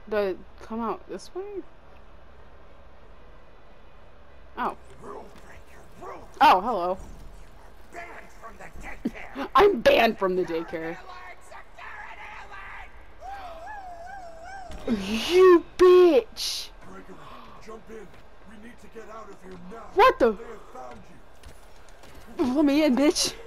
Do I come out this way? Oh. Oh, hello. I'm banned from the daycare. You bitch! Jump in. We need to get out of here now. What the? They have found you. Let me in, bitch.